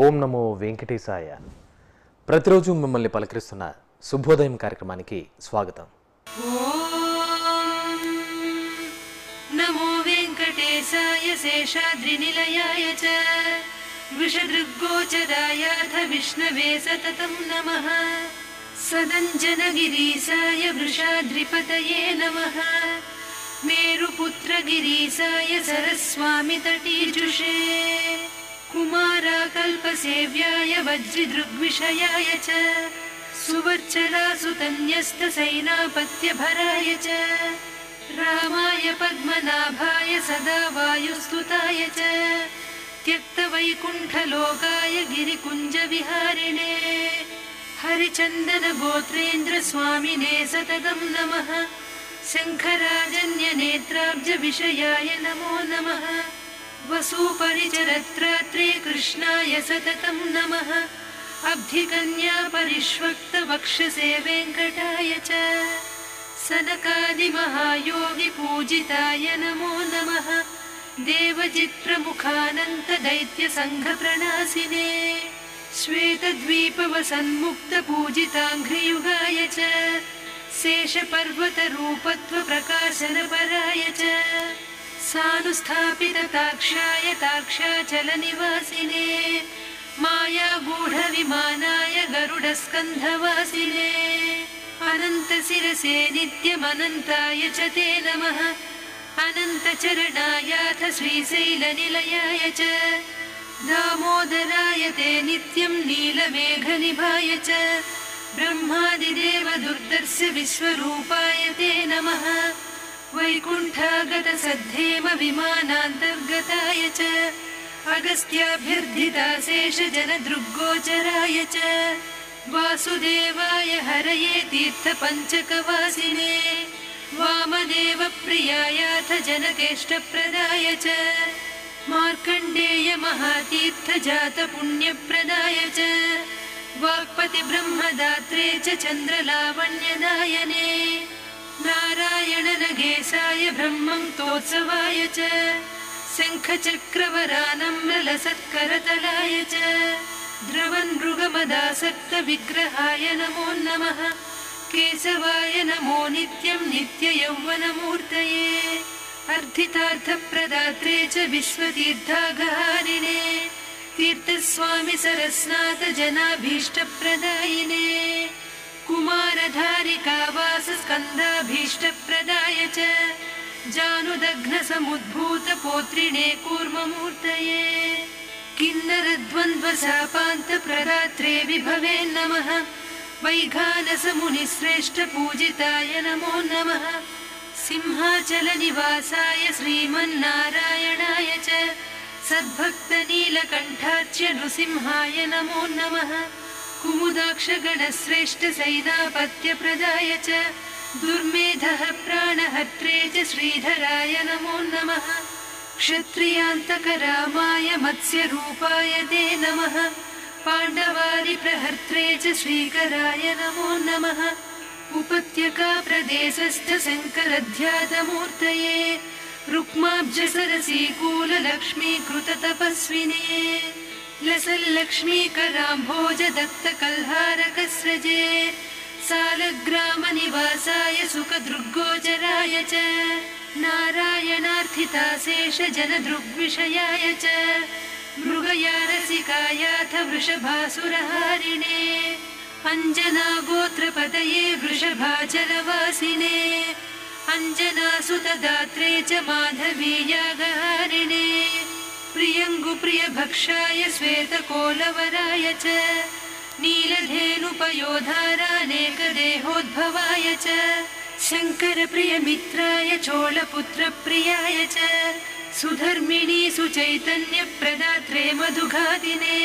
ఓం నమో వెంకటేశాయ. ప్రతిరోజు మిమ్మల్ని పలకరిస్తున్న శుభోదయం కార్యక్రమానికి స్వాగతం. ఓం నమో వెంకటేశాయ శేషాద్రి నిలయాయ చ వృషదృగ్గోచరాయాథ విష్ణవే సతతం నమః. సదంజనగిరీశాయ వృషాద్రిపతయే నమః. మేరుపుత్రగిరీశాయ సరస్వామి తటీజుషే కుమారాకల్పసేవ్యాయ వజ్రిదృగ్విషయాయ చ సువర్చలాసుతన్యస్తసైనాపత్యభరాయ చ రామాయ పద్మనాభాయ సదా వాయుస్తుతాయ చ త్యక్తవైకుంఠలోకాయ గిరికుంజవిహారిణే హరిచन्दनगोत्रेन्द्रस्वामिने सततं नमः. शङ्खराजन्यनेत्राब्जविषयाय नमो नमः. वसुपरिचरत्रात्रे कृष्णाय सततं नमः. अब्धिकन्यापरिष्वक्तवक्षसे वेङ्कटाय च सनकादिमहायोगिपूजिताय नमो नमः. देवचित्रमुखानन्तदैत्यसङ्घप्रणासिने श्वेतद्वीपवसन्मुक्तपूजिताङ्घ्रियुगाय च शेषपर्वतरूपत्वप्रकाशनपराय च सानुस्थापितताक्षाय ताक्षाचलनिवासिने मायागूढविमानाय गरुडस्कन्धवासिने अनन्तशिरसे नित्यमनन्ताय च ते नमः. अनन्तचरणायाथ श्रीशैलनिलयाय च दामोदराय ते नित्यं नीलमेघनिभाय च ब्रह्मादिदेवदुर्दर्श विश्वरूपाय ते नमः. वैकुण्ठागतसद्धेम विमानान्तर्गताय च अगस्त्याभ्यर्थिताशेषजनदृग्गोचराय च वासुदेवाय हरये तीर्थपञ्चकवासिने वामदेवप्रियायाथ जनकेष्टप्रदाय च मार्कण्डेय महातीर्थजातपुण्यप्रदाय च वाक्पतिब्रह्मदात्रे च चन्द्रलावण्यदायने नारायणनगेशाय ब्रह्मन्तोत्सवाय च शङ्खचक्रवरानम्रलसत्करतलाय च द्रवन्मृगमदासक्तविग्रहाय नमो नमः. केशवाय नमो नित्यं नित्ययौवनमूर्तये अर्थितार्थप्रदात्रे च विश्वतीर्थागहारिणे तीर्थस्वामि सरस्नाथ जनाभीष्टप्रदायिने कुमारधारिकावासस्कन्धाभीष्टप्रदाय च जानुदग्नसमुद्भूतपोत्रिणे कूर्ममूर्तये किन्नरद्वन्द्वशापान्तप्रदात्रे विभवे नमः. वैघानसमुनिश्रेष्ठपूजिताय नमो नमः. सिंहाचलनिवासाय श्रीमन्नारायणाय च सद्भक्तनीलकण्ठार्च्य नृसिंहाय नमो नमः. कुमुदाक्षगणश्रेष्ठसैनापत्यप्रदाय च दुर्मेधः प्राणहर्त्रे च श्रीधराय नमो नमः. क्षत्रियान्तकरामाय मत्स्यरूपाय ते नमः. पाण्डवारिप्रहर्त्रे च श्रीकराय नमो नमः. उपत्यकाप्रदेशस्थ शङ्करध्यातमूर्तये रुक्माब्जसरसीकूललक्ष्मीकृततपस्विने लसल्लक्ष्मीकराम्भोजदत्तकल्हारकस्रजे सालग्रामनिवासाय सुखदृग्गोचराय च नारायणार्थिताशेषजनदृग्विषयाय च मृगयारसिकायाथ वृषभासुरहारिणे अञ्जनागोत्रपतये वृषभाचलवासिने अञ्जनासुतदात्रे च माधवीयागहारिणे प्रियङ्गुप्रियभक्षाय श्वेतकोलवराय च नीलधेनुपयोधारानेकदेहोद्भवाय च शङ्करप्रियमित्राय चोळपुत्रप्रियाय च सुधर्मिणी सुचैतन्यप्रदात्रे मधुघातिने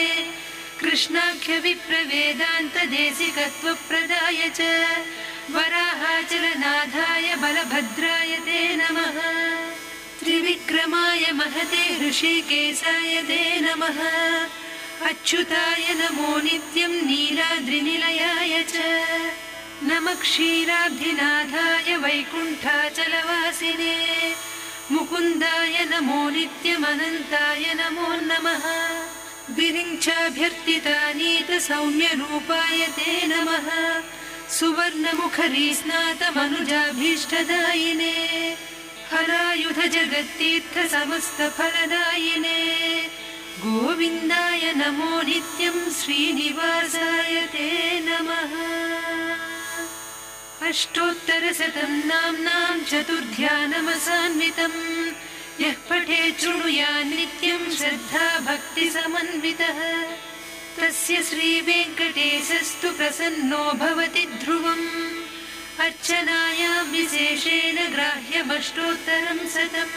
कृष्णाख्यविप्रवेदान्तदेशिकत्वप्रदाय च वराहाचलनाथाय बलभद्राय ते नमः. त्रिविक्रमाय महते ऋषिकेशाय ते नमः. अच्युताय नमो नित्यं नीलाद्रिनिलयाय च नमः. क्षीराब्धिनाथाय वैकुण्ठाचलवासिने मुकुन्दाय नमो नित्यमनन्ताय नमो नमः. विरिञ्चाभ्यर्थितानीत सौम्यरूपाय ते नमः सुवर्णमुखरी स्नातमनुजाभीष्टदायिने हरायुध जगत्तीर्थ समस्तफलदायिने गोविन्दाय नमो नित्यं श्रीनिवासाय ते नमः अष्टोत्तरशतं नाम्नां चतुर्ध्यानमसान्वितम् यः पठेत् शृणुयात् नित्यं श्रद्धा भक्तिसमन्वितः तस्य श्रीवेङ्कटेशस्तु प्रसन्नो भवति ध्रुवम् अर्चनायां विशेषेण ग्राह्यमष्टोत्तरं शतम्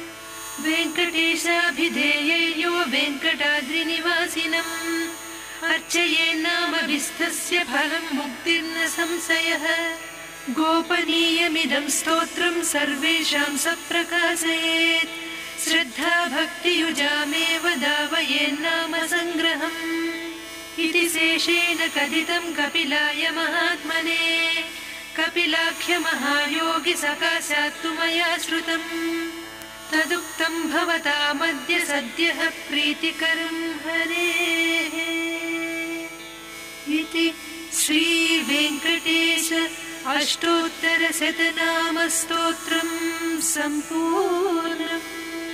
वेङ्कटेशाभिधेययो वेङ्कटाद्रिनिवासिनम् अर्चयेन्नामभिस्तस्य फलं मुक्तिर्न संशयः गोपनीयमिदं स्तोत्रं सर्वेषां सप्रकाशयेत् श्रद्धा भक्तियुजामेव दावयेन्नाम सङ्ग्रहम् इति शेषेण कथितं कपिलाय महात्मने कपिलाख्यमहायोगि सकाशात् तु मया श्रुतम् तदुक्तं भवतामद्य सद्यः प्रीतिकरं हरेः इति श्रीवेङ्कटेश अष्टोत्तरशतनामस्तोत्रं सम्पूर्णम्।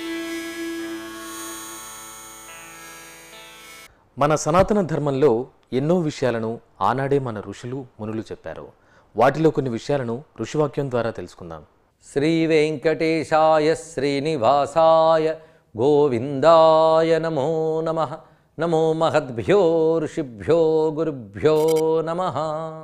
మన సనాతన ధర్మంలో ఎన్నో విషయాలను ఆనాడే మన ఋషులు మునులు చెప్పారు. వాటిలో కొన్ని విషయాలను ఋషివాక్యం ద్వారా తెలుసుకుందాం. శ్రీ వెంకటేశాయ శ్రీనివాసాయ గోవిందాయ నమో నమః. నమో మహద్భ్యో ఋషిభ్యో గురుభ్యో నమః.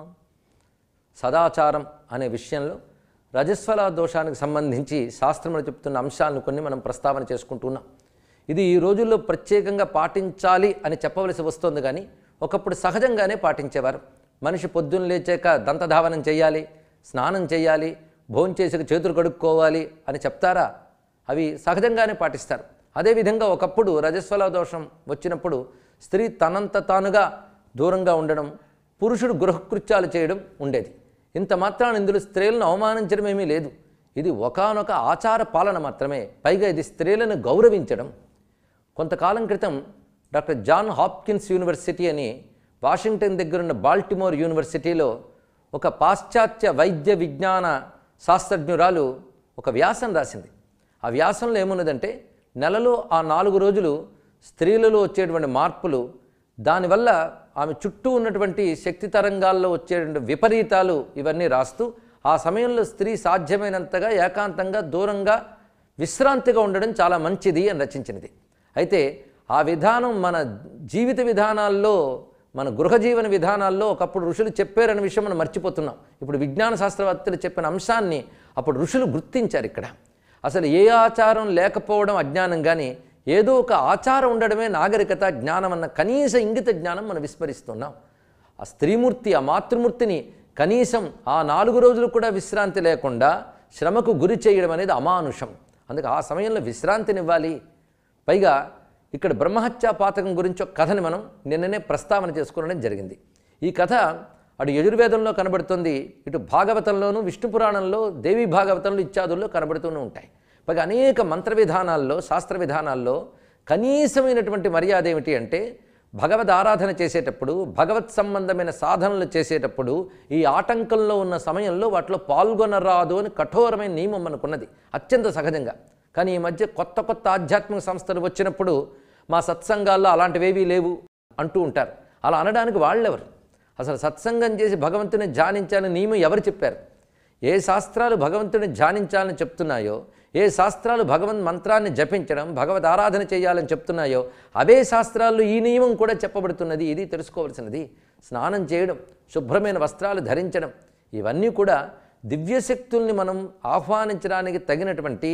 సదాచారం అనే విషయంలో రజస్వల దోషానికి సంబంధించి శాస్త్రములు చెప్తున్న అంశాలను కొన్ని మనం ప్రస్తావన చేసుకుంటున్నాం. ఇది ఈ రోజుల్లో ప్రత్యేకంగా పాటించాలి అని చెప్పవలసి వస్తుంది, కానీ ఒకప్పుడు సహజంగానే పాటించేవారు. మనిషి పొద్దున్న లేచాక దంతధావనం చేయాలి, స్నానం చేయాలి, భోంచేసి చేతులు కడుక్కోవాలి అని చెప్తారా? అవి సహజంగానే పాటిస్తారు. అదేవిధంగా ఒకప్పుడు రజస్వల దోషం వచ్చినప్పుడు స్త్రీ తనంత తానుగా దూరంగా ఉండడం, పురుషుడు గృహకృత్యాలు చేయడం ఉండేది. ఇంత మాత్రాన ఇందులో స్త్రీలను అవమానించడం ఏమీ లేదు. ఇది ఒకానొక ఆచార పాలన మాత్రమే. పైగా ఇది స్త్రీలను గౌరవించడం. కొంతకాలం క్రితం డాక్టర్ జాన్ హాప్కిన్స్ యూనివర్సిటీ అని వాషింగ్టన్ దగ్గరున్న బాల్టిమోర్ యూనివర్సిటీలో ఒక పాశ్చాత్య వైద్య విజ్ఞాన శాస్త్రజ్ఞురాలు ఒక వ్యాసం రాసింది. ఆ వ్యాసంలో ఏమున్నదంటే, నెలలో ఆ 4 రోజులు స్త్రీలలో వచ్చేటువంటి మార్పులు, దానివల్ల ఆమె చుట్టూ ఉన్నటువంటి శక్తి తరంగాల్లో వచ్చేటువంటి విపరీతాలు ఇవన్నీ రాస్తూ, ఆ సమయంలో స్త్రీ సాధ్యమైనంతగా ఏకాంతంగా దూరంగా విశ్రాంతిగా ఉండడం చాలా మంచిది అని రచించినది. అయితే ఆ విధానం మన జీవిత విధానాల్లో, మన గృహజీవన విధానాల్లో ఒకప్పుడు ఋషులు చెప్పారనే విషయం మనం మర్చిపోతున్నాం. ఇప్పుడు విజ్ఞాన శాస్త్రవేత్తలు చెప్పిన అంశాన్ని అప్పుడు ఋషులు గుర్తించారు. ఇక్కడ అసలు ఏ ఆచారం లేకపోవడం అజ్ఞానం, కానీ ఏదో ఒక ఆచారం ఉండడమే నాగరికత, జ్ఞానం అన్న కనీస ఇంగిత జ్ఞానం మనం విస్మరిస్తున్నాం. ఆ స్త్రీమూర్తి, ఆ మాతృమూర్తిని కనీసం ఆ 4 రోజులు కూడా విశ్రాంతి లేకుండా శ్రమకు గురి చేయడం అనేది అమానుషం. అందుకే ఆ సమయంలో విశ్రాంతినివ్వాలి. పైగా ఇక్కడ బ్రహ్మహత్యా పాతకం గురించి ఒక కథని మనం నిన్ననే ప్రస్తావన చేసుకోవడం జరిగింది. ఈ కథ అటు యజుర్వేదంలో కనబడుతుంది, ఇటు భాగవతంలోను, విష్ణు పురాణంలో, దేవీ భాగవతంలో ఇత్యాదుల్లో కనబడుతూనే ఉంటాయి. పైగా అనేక మంత్ర విధానాల్లో, శాస్త్ర విధానాల్లో కనీసమైనటువంటి మర్యాద ఏమిటి అంటే, భగవద్ ఆరాధన చేసేటప్పుడు, భగవత్ సంబంధమైన సాధనలు చేసేటప్పుడు ఈ ఆటంకంలో ఉన్న సమయంలో వాటిలో పాల్గొనరాదు అని కఠోరమైన నియమం మనకున్నది అత్యంత సహజంగా. కానీ ఈ మధ్య కొత్త కొత్త ఆధ్యాత్మిక సంస్థలు వచ్చినప్పుడు మా సత్సంగాల్లో అలాంటివేవీ లేవు అంటూ ఉంటారు. అలా అనడానికి వాళ్ళెవరు? అసలు సత్సంగం చేసి భగవంతుని ధ్యానించాలని నియమం ఎవరు చెప్పారు? ఏ శాస్త్రాలు భగవంతుని ధ్యానించాలని చెప్తున్నాయో, ఏ శాస్త్రాలు భగవన్ మంత్రాన్ని జపించడం, భగవద్ ఆరాధన చేయాలని చెప్తున్నాయో, అవే శాస్త్రాల్లో ఈ నియమం కూడా చెప్పబడుతున్నది. ఇది తెలుసుకోవాల్సినది. స్నానం చేయడం, శుభ్రమైన వస్త్రాలు ధరించడం, ఇవన్నీ కూడా దివ్యశక్తుల్ని మనం ఆహ్వానించడానికి తగినటువంటి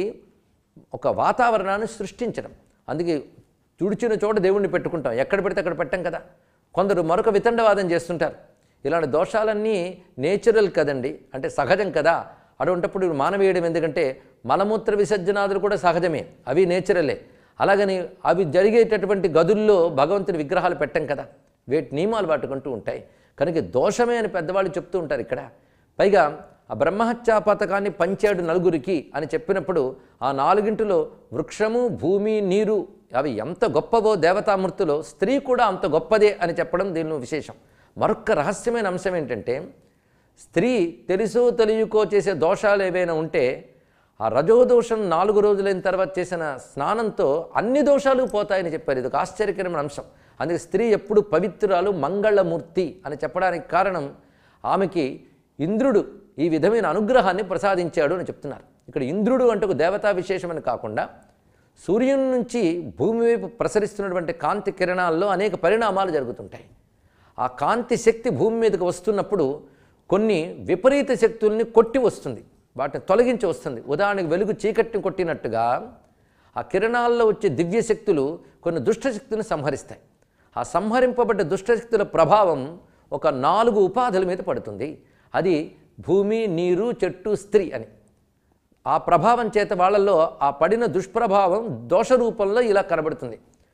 ఒక వాతావరణాన్ని సృష్టించడం. అందుకే తుడిచిన చోట దేవుణ్ణి పెట్టుకుంటాం, ఎక్కడ పెడితే అక్కడ పెట్టం కదా. కొందరు మరొక వితండవాదం చేస్తుంటారు. ఇలాంటి దోషాలన్నీ నేచురల్ కదండి, అంటే సహజం కదా. అటువంటిప్పుడు మానవేయడం ఎందుకంటే మలమూత్ర విసర్జనాదులు కూడా సహజమే, అవి నేచురలే. అలాగని అవి జరిగేటటువంటి గదుల్లో భగవంతుని విగ్రహాలు పెట్టం కదా, వేటి నియమాలు వాటుకుంటూ ఉంటాయి. కనుక దోషమే అని పెద్దవాళ్ళు చెప్తూ ఉంటారు ఇక్కడ. పైగా ఆ బ్రహ్మహత్యా పథకాన్ని పంచాడు 4 అని చెప్పినప్పుడు ఆ 4 వృక్షము, భూమి, నీరు అవి ఎంత గొప్పవో దేవతామూర్తులో స్త్రీ కూడా అంత గొప్పదే అని చెప్పడం దీనిలో విశేషం. మరొక రహస్యమైన అంశం ఏంటంటే, స్త్రీ తెలుసో తెలియకో చేసే దోషాలు ఏవైనా ఉంటే ఆ రజోదోషం 4 రోజులైన తర్వాత చేసిన స్నానంతో అన్ని దోషాలు పోతాయని చెప్పారు. ఇది ఒక ఆశ్చర్యకరమైన అంశం. అందుకే స్త్రీ ఎప్పుడు పవిత్రాలు, మంగళమూర్తి అని చెప్పడానికి కారణం ఆమెకి ఇంద్రుడు ఈ విధమైన అనుగ్రహాన్ని ప్రసాదించాడు అని చెప్తున్నారు. ఇక్కడ ఇంద్రుడు అంటే ఒక దేవతా విశేషమని కాకుండా సూర్యుని నుంచి భూమి వైపు ప్రసరిస్తున్నటువంటి కాంతి కిరణాల్లో అనేక పరిణామాలు జరుగుతుంటాయి. ఆ కాంతి శక్తి భూమి మీదకి వస్తున్నప్పుడు కొన్ని విపరీత శక్తుల్ని కొట్టి వస్తుంది, వాటిని తొలగించి వస్తుంది. ఉదాహరణకు వెలుగు చీకటిని కొట్టినట్టుగా ఆ కిరణాల్లో వచ్చే దివ్యశక్తులు కొన్ని దుష్టశక్తులను సంహరిస్తాయి. ఆ సంహరింపబడ్డ దుష్టశక్తుల ప్రభావం ఒక 4 ఉపాధుల మీద పడుతుంది. అది భూమి, నీరు, చెట్టు, స్త్రీ అని. ఆ ప్రభావం చేత వాళ్ళల్లో ఆ పడిన దుష్ప్రభావం దోష రూపంలో ఇలా కనబడుతుంది.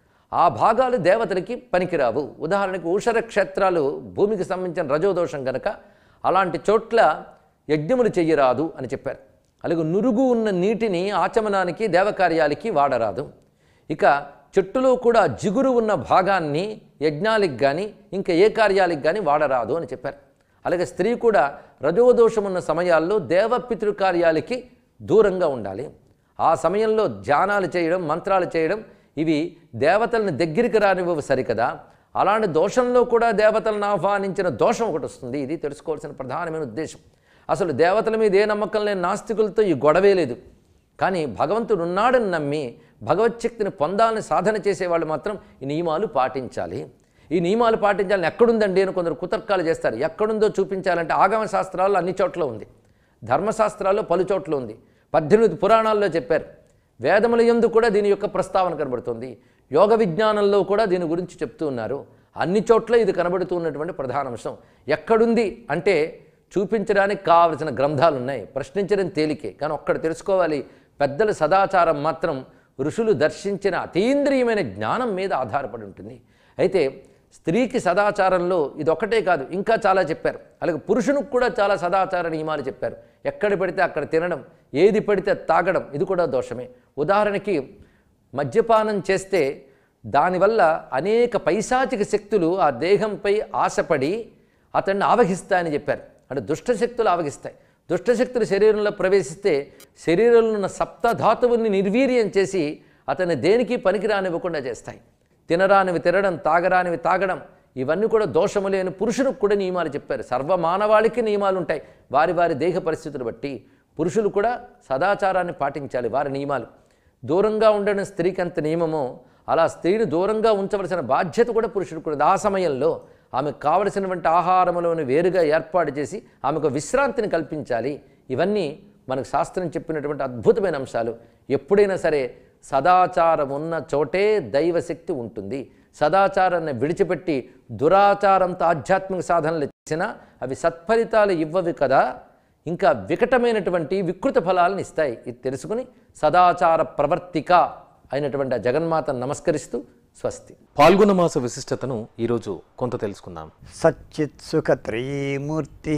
ఆ భాగాలు దేవతలకి పనికిరావు. ఉదాహరణకు ఊషర క్షేత్రాలు భూమికి సంబంధించిన రజోదోషం కనుక అలాంటి చోట్ల యజ్ఞములు చెయ్యరాదు అని చెప్పారు. అలాగే నురుగు ఉన్న నీటిని ఆచమనానికి, దేవకార్యాలకి వాడరాదు. ఇక చెట్టులో కూడా జిగురు ఉన్న భాగాన్ని యజ్ఞాలకు కానీ ఇంకా ఏ కార్యాలకు కానీ వాడరాదు అని చెప్పారు. అలాగే స్త్రీ కూడా రజోదోషం ఉన్న సమయాల్లో దేవపితృకార్యాలకి దూరంగా ఉండాలి. ఆ సమయంలో ధ్యానాలు చేయడం, మంత్రాలు చేయడం ఇవి దేవతలను దగ్గరికి రానివ్వవు సరికదా. అలాంటి దోషంలో కూడా దేవతలను ఆహ్వానించిన దోషం ఒకటి వస్తుంది. ఇది తెలుసుకోవాల్సిన ప్రధానమైన ఉద్దేశం. అసలు దేవతల మీద ఏ నమ్మకం లేని నాస్తికులతో ఈ గొడవే లేదు. కానీ భగవంతుడు ఉన్నాడని నమ్మి భగవచ్చక్తిని పొందాలని సాధన చేసేవాళ్ళు మాత్రం ఈ నియమాలు పాటించాలి. ఈ నియమాలు పాటించాలని ఎక్కడుందండి అని కొందరు కుతర్కాలు చేస్తారు. ఎక్కడుందో చూపించాలంటే ఆగమ శాస్త్రాల్లో అన్ని చోట్ల ఉంది, ధర్మశాస్త్రాల్లో పలు చోట్ల ఉంది, 18 పురాణాల్లో చెప్పారు. వేదముల యందు కూడా దీని యొక్క ప్రస్తావన కనబడుతుంది. యోగ విజ్ఞానంలో కూడా దీని గురించి చెప్తూ ఉన్నారు. అన్ని చోట్ల ఇది కనబడుతూ ఉన్నటువంటి ప్రధాన అంశం. ఎక్కడుంది అంటే చూపించడానికి కావలసిన గ్రంథాలు ఉన్నాయి, ప్రశ్నించడం తేలికే. కానీ ఒక్కడు తెలుసుకోవాలి, పెద్దల సదాచారం మాత్రం ఋషులు దర్శించిన అతీంద్రియమైన జ్ఞానం మీద ఆధారపడి ఉంటుంది. అయితే స్త్రీకి సదాచారంలో ఇది ఒక్కటే కాదు, ఇంకా చాలా చెప్పారు. అలాగే పురుషునికి కూడా చాలా సదాచార నియమాలు చెప్పారు. ఎక్కడ పడితే అక్కడ తినడం, ఏది పడితే తాగడం ఇది కూడా దోషమే. ఉదాహరణకి మద్యపానం చేస్తే దానివల్ల అనేక పైశాచిక శక్తులు ఆ దేహంపై ఆశపడి అతన్ని ఆవహిస్తాయని చెప్పారు. అంటే దుష్టశక్తులు ఆవహిస్తాయి. దుష్టశక్తులు శరీరంలో ప్రవేశిస్తే శరీరంలో ఉన్న సప్తధాతువుని నిర్వీర్యం చేసి అతన్ని దేనికి పనికిరానివ్వకుండా చేస్తాయి. తినరానివి తినడం, తాగరానివి తాగడం ఇవన్నీ కూడా దోషములే అని పురుషులకు కూడా నియమాలు చెప్పారు. సర్వమానవాళికి నియమాలు ఉంటాయి వారి వారి దేహ పరిస్థితులు బట్టి. పురుషులు కూడా సదాచారాన్ని పాటించాలి, వారి నియమాలు. దూరంగా ఉండడం స్త్రీకి అంత నియమమో అలా స్త్రీని దూరంగా ఉంచవలసిన బాధ్యత కూడా పురుషుడికి కూడా. ఆ సమయంలో ఆమెకు కావలసినటువంటి ఆహారములను వేరుగా ఏర్పాటు చేసి ఆమెకు విశ్రాంతిని కల్పించాలి. ఇవన్నీ మనకు శాస్త్రం చెప్పినటువంటి అద్భుతమైన అంశాలు. ఎప్పుడైనా సరే సదాచారం ఉన్న చోటే దైవశక్తి ఉంటుంది. సదాచారాన్ని విడిచిపెట్టి దురాచారంతో ఆధ్యాత్మిక సాధనలు చేసినా అవి సత్ఫలితాలు ఇవ్వవి కదా, ఇంకా వికటమైనటువంటి వికృత ఫలాలను ఇస్తాయి. ఇది తెలుసుకుని సదాచార ప్రవర్తిక అయినటువంటి ఆ జగన్మాతను నమస్కరిస్తూ స్వస్తి. పాల్గొన మాస విశిష్టతను ఈరోజు కొంత తెలుసుకుందాం. సచ్చిత్ సుఖ త్రయీమూర్తి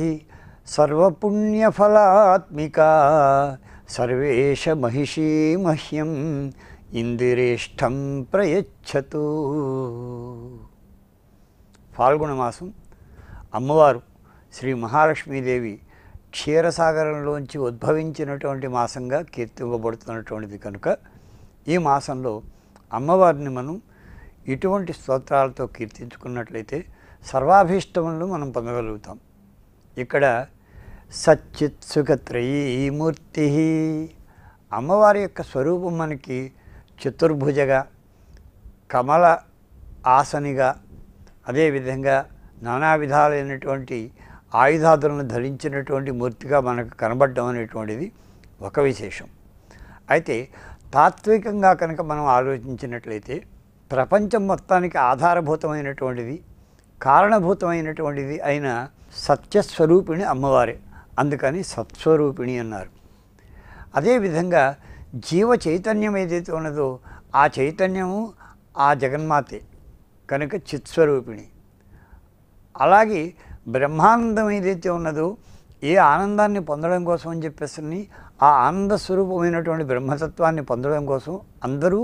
సర్వపుణ్యఫలాత్మిక సర్వేష మహిషీ మహ్యం ఇందిరేష్టం ప్రయచ్చతు. ఫాల్గుణ మాసం అమ్మవారు శ్రీ మహాలక్ష్మీదేవి క్షీరసాగరంలోంచి ఉద్భవించినటువంటి మాసంగా కీర్తింపబడుతున్నటువంటిది కనుక ఈ మాసంలో అమ్మవారిని మనం ఇటువంటి స్తోత్రాలతో కీర్తించుకున్నట్లయితే సర్వాభీష్టములను మనం పొందగలుగుతాం. ఇక్కడ సచ్చిత్ సుఖత్రయీమూర్తి అమ్మవారి యొక్క స్వరూపం మనకి చతుర్భుజగా, కమల ఆసనిగా, అదేవిధంగా నానా విధాలైనటువంటి ఆయుధాదులను ధరించినటువంటి మూర్తిగా మనకు కనబడడం అనేటువంటిది ఒక విశేషం. అయితే తాత్వికంగా కనుక మనం ఆలోచించినట్లయితే ప్రపంచం మొత్తానికి ఆధారభూతమైనటువంటిది, కారణభూతమైనటువంటిది అయిన సత్యస్వరూపిణి అమ్మవారే. అందుకని సత్స్వరూపిణి అన్నారు. అదేవిధంగా జీవ చైతన్యం ఏదైతే ఉన్నదో ఆ చైతన్యము ఆ జగన్మాతే కనుక చిత్స్వరూపిణి. అలాగే బ్రహ్మానందం ఏదైతే ఉన్నదో ఏ ఆనందాన్ని పొందడం కోసం అని చెప్పేసి ఆ ఆనంద స్వరూపమైనటువంటి బ్రహ్మతత్వాన్ని పొందడం కోసం అందరూ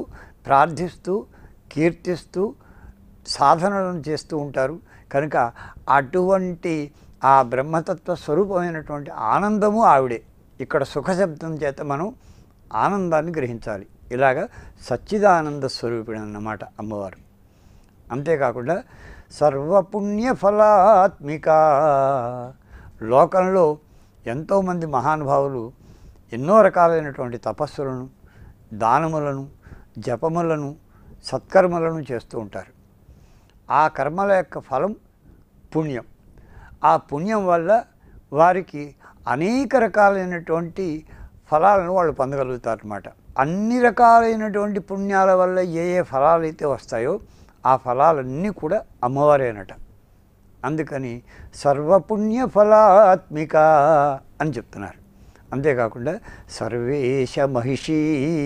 ప్రార్థిస్తూ కీర్తిస్తూ సాధనలను చేస్తూ ఉంటారు. కనుక అటువంటి ఆ బ్రహ్మతత్వ స్వరూపమైనటువంటి ఆనందము ఆవిడే. ఇక్కడ సుఖశబ్దం చేత మనం ఆనందాన్ని గ్రహించాలి. ఇలాగ సచ్చిదానంద స్వరూపిణి అన్నమాట అమ్మవారు. అంతేకాకుండా సర్వపుణ్య ఫలాత్మిక. లోకంలో ఎంతోమంది మహానుభావులు ఎన్నో రకాలైనటువంటి తపస్సులను, దానములను, జపములను, సత్కర్మలను చేస్తూ ఉంటారు. ఆ కర్మల యొక్క ఫలం పుణ్యం. ఆ పుణ్యం వల్ల వారికి అనేక రకాలైనటువంటి ఫలాలను వాళ్ళు పొందగలుగుతారన్నమాట. అన్ని రకాలైనటువంటి పుణ్యాల వల్ల ఏ ఏ ఫలాలు అయితే వస్తాయో ఆ ఫలాలన్నీ కూడా అమ్మవారేనట. అందుకని సర్వపుణ్య ఫలాత్మిక అని చెప్తున్నారు. అంతేకాకుండా సర్వేశ మహిషీ.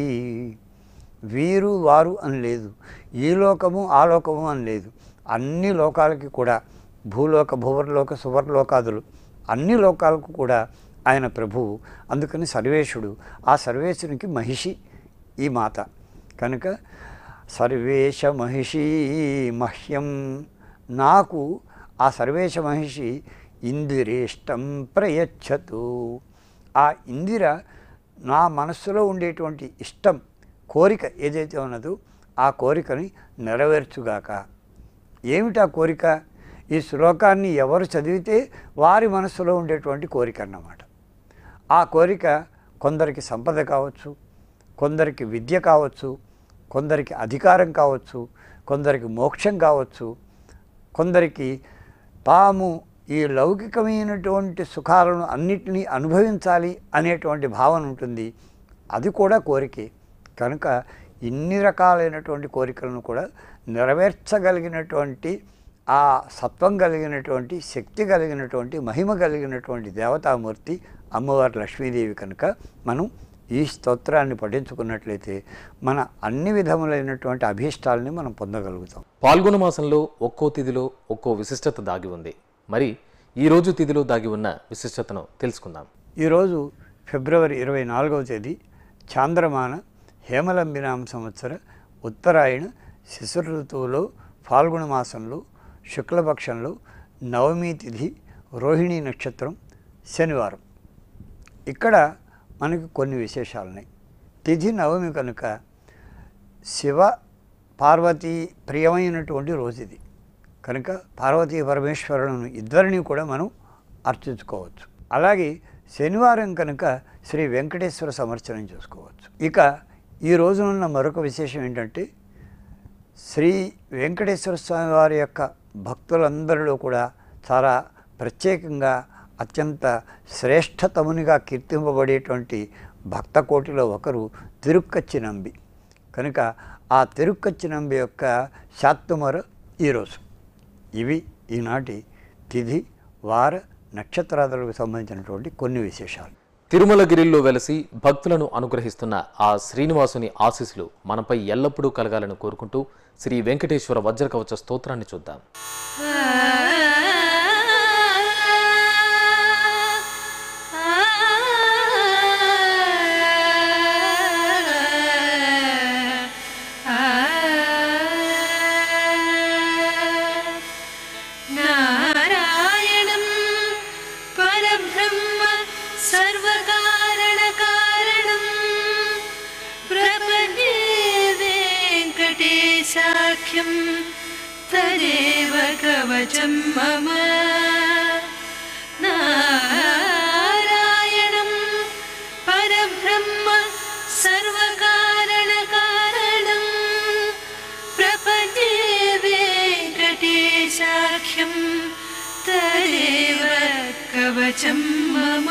వీరు వారు అని లేదు, ఈ లోకము ఆ లోకము అని లేదు. అన్ని లోకాలకి కూడా, భూలోక భువర్లోక సువర్లోకాదులు అన్ని లోకాలకు కూడా ఆయన ప్రభువు. అందుకని సర్వేశుడు. ఆ సర్వేశునికి మహిషి ఈ మాత. కనుక సర్వేశ మహిషీ మహ్యం. నాకు ఆ సర్వేశ మహిషి ఇందిరేష్టం ప్రయచ్చతు. ఆ ఇందిర నా మనస్సులో ఉండేటువంటి ఇష్టం, కోరిక ఏదైతే ఉన్నదో ఆ కోరికని నెరవేర్చుగాక. ఏమిటా కోరిక? ఈ శ్లోకాన్ని ఎవరు చదివితే వారి మనస్సులో ఉండేటువంటి కోరిక అన్నమాట. ఆ కోరిక కొందరికి సంపద కావచ్చు, కొందరికి విద్య కావచ్చు, కొందరికి అధికారం కావచ్చు, కొందరికి మోక్షం కావచ్చు, కొందరికి తాము ఈ లౌకికమైనటువంటి సుఖాలను అన్నిటినీ అనుభవించాలి అనేటువంటి భావన ఉంటుంది. అది కూడా కోరికే. కనుక ఇన్ని రకాలైనటువంటి కోరికలను కూడా నెరవేర్చగలిగినటువంటి ఆ సత్వం కలిగినటువంటి, శక్తి కలిగినటువంటి, మహిమ కలిగినటువంటి దేవతామూర్తి అమ్మవారి లక్ష్మీదేవి. కనుక మనం ఈ స్తోత్రాన్ని పఠించుకున్నట్లయితే మన అన్ని విధములైనటువంటి అభీష్టాలని మనం పొందగలుగుతాం. పాల్గొన మాసంలో ఒక్కో తిథిలో ఒక్కో విశిష్టత దాగి ఉంది. మరి ఈరోజు తిథిలో దాగి ఉన్న విశిష్టతను తెలుసుకుందాం. ఈరోజు ఫిబ్రవరి 24వ తేదీ చాంద్రమాన హేమలంబినామ సంవత్సర ఉత్తరాయణ శిశిర ఋతువులో ఫాల్గుణ మాసంలో శుక్లపక్షంలో నవమి తిథి, రోహిణీ నక్షత్రం, శనివారం. ఇక్కడ మనకి కొన్ని విశేషాలున్నాయి. తిథి నవమి కనుక శివ పార్వతీ ప్రియమైనటువంటి రోజు ఇది. కనుక పార్వతీ పరమేశ్వరులను ఇద్దరిని కూడా మనం అర్చించుకోవచ్చు. అలాగే శనివారం కనుక శ్రీ వెంకటేశ్వర సమర్చనం చేసుకోవచ్చు. ఇక ఈ రోజునున్న మరొక విశేషం ఏంటంటే శ్రీ వెంకటేశ్వర స్వామి వారి యొక్క భక్తులందరిలో కూడా చాలా ప్రత్యేకంగా అత్యంత శ్రేష్టతమునిగా కీర్తింపబడేటువంటి భక్త కోటిలో ఒకరు తిరుక్కచ్చి నంబి. కనుక ఆ తిరుక్కచ్చి నంబి యొక్క శాత్తుమర ఈరోజు. ఇవి ఈనాటి తిథి, వార, నక్షత్రాదులకు సంబంధించినటువంటి కొన్ని విశేషాలు. తిరుమలగిరిలో వెలసి భక్తులను అనుగ్రహిస్తున్న ఆ శ్రీనివాసుని ఆశీస్సులు మనపై ఎల్లప్పుడూ కలగాలని కోరుకుంటూ శ్రీ వెంకటేశ్వర వజ్రకవచ స్తోత్రాన్ని చూద్దాం. तदेव कवचं मम नारायणं परब्रह्म सर्वकारणकारणं प्रपद्ये वेङ्कटेशाख्यं तदेव कवचं मम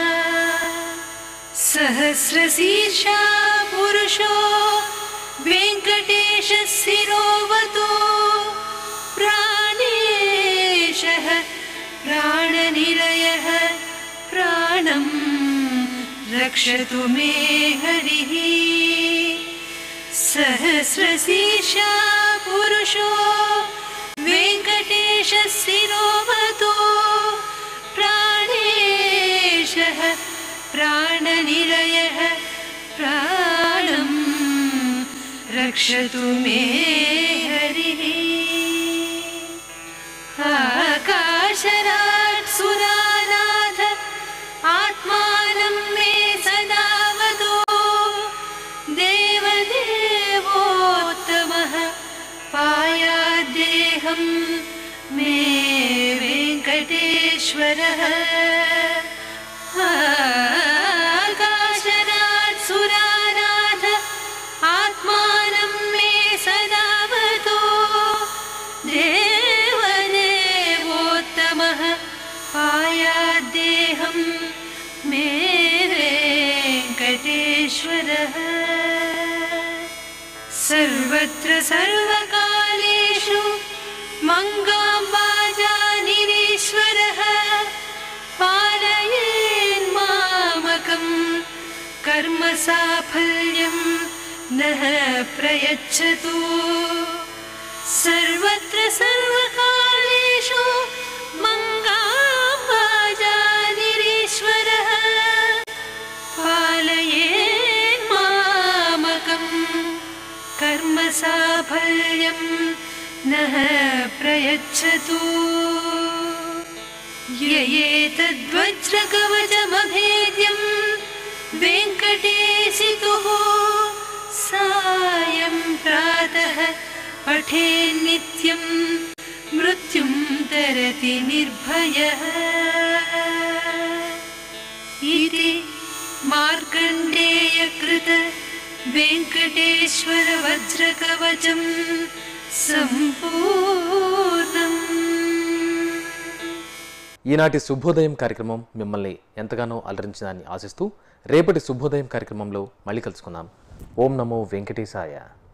सहस्रशीर्षा पुरुषो वेङ्कटेशः शिरोवतो प्राणेशः प्राणनिलयः प्राणं रक्षतु मे हरिः सहस्रशीर्षा पुरुषो वेङ्कटेशः शिरोवतो प्राणेशः प्राणनिलयः प्राणं रक्षतु मे हरिः आकाशराट् सुरानाथ आत्मानं मे सदा वदो देवदेवोत्तमः पायाद्देहं मे वेङ्कटेश्वरः आकाशराट् सुरानाथ आत्मानं मे सदा वदो देवदेवोत्तमः पायाद्देहं मे वेङ्कटेश्वरः सर्वत्र सर्वकालेषु मङ्गाम्बाजानिरीश्वरः पालयेन्मामकं कर्मसाफल्यं नः प्रयच्छतु सर्वत्र सर्वकालेषु मङ्गाम्बाजानिरीश्वरः पालयेन्मामकं कर्मसाफल्यं नः प्रयच्छतु ययेतद्वज्रकवचमभेद्यं वेङ्कटेशितुः सायं प्रातः पठेन्नित्यं मृत्युं तरति निर्भयः इति मार्कण्डेयकृत वेङ्कटेश्वर वज्रकवचं సంపూర్ణం. ఈనాటి శుభోదయం కార్యక్రమం మిమ్మల్ని ఎంతగానో అలరించిందని ఆశిస్తూ రేపటి శుభోదయం కార్యక్రమంలో మళ్ళీ కలుసుకుందాం. ఓం నమో వెంకటేశాయ.